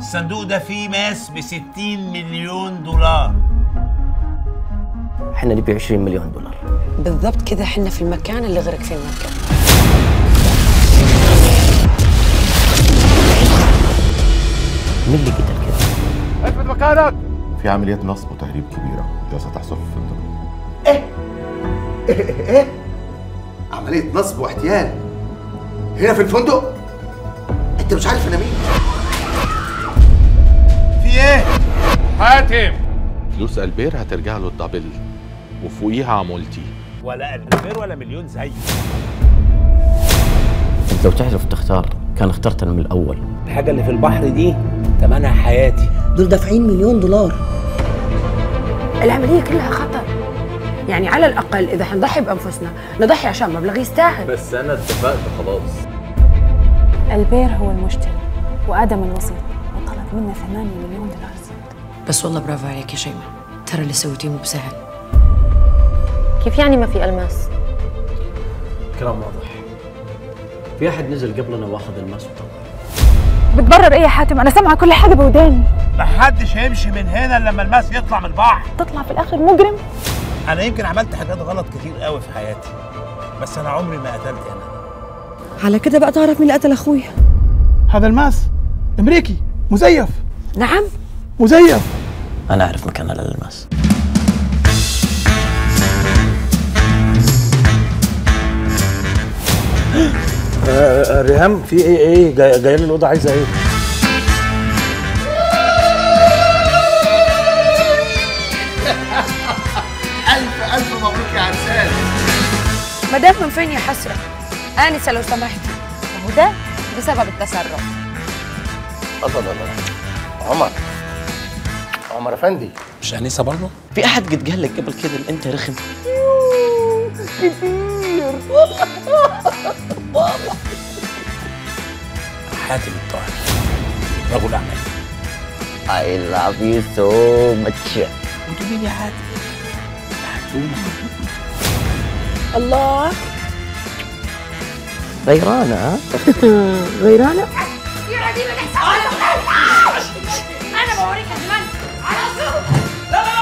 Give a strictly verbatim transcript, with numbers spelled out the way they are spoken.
الصندوق ده فيه ماس بستين مليون دولار. احنا نبيع عشرين مليون دولار بالضبط كده. احنا في المكان اللي غرق فيه المركب. مين اللي قتل كده؟ اثبت مكانك. في عمليات نصب وتهريب كبيرة ستحصل في الفندق. ايه؟ ايه ايه؟ عملية نصب واحتيال هنا في الفندق؟ انت مش عارف انا مين؟ في ايه؟ حاتم، فلوس البير هترجع له الدبل وفوقيها عمولتي. ولا البير ولا مليون زي. انت لو تعرف تختار كان اخترتنا من الاول. الحاجه اللي في البحر دي ثمنها حياتي. دول دافعين مليون دولار. العمليه كلها خطر، يعني على الاقل اذا حنضحي بانفسنا نضحي عشان مبلغ يستاهل. بس انا اتفقت خلاص. البير هو المشتري وادم الوسيط، وطلب منا ثمانية مليون دولار زياده. بس والله برافو عليك يا شيماء، ترى اللي سويتيه مو بسهل. كيف يعني ما في الماس؟ كلام واضح. في احد نزل قبلنا واخذ الماس وطلع. بتبرر ايه يا حاتم؟ انا سامعه كل حاجه بوداني. محدش هيمشي من هنا إلا لما الماس يطلع من البحر. تطلع في الاخر مجرم. انا يمكن عملت حاجات غلط كتير قوي في حياتي، بس انا عمري ما قتلت انا. على كده بقى تعرف مين اللي قتل اخويا. هذا الماس امريكي مزيف. نعم مزيف. انا اعرف مكان الماس. آه ريهام، في ايه ايه جايه جاي لي الاوضه عايزه ايه؟ الف الف مبروك يا عرسان. مدام من فين يا حسره؟ انسه لو سمحتي. وهو ده بسبب التسرع. الله الله الله. عمر عمر افندي. مش انسه برضه؟ في احد قد قال لك قبل كده ان انت رخم؟ كتير. حاتم الطاهر رجل اعمال. I love you so much. انتوا مين يا حاتم؟ حاتم. الله. غيرانة ها؟ غيرانه؟ انا بوريك زمان على صوت.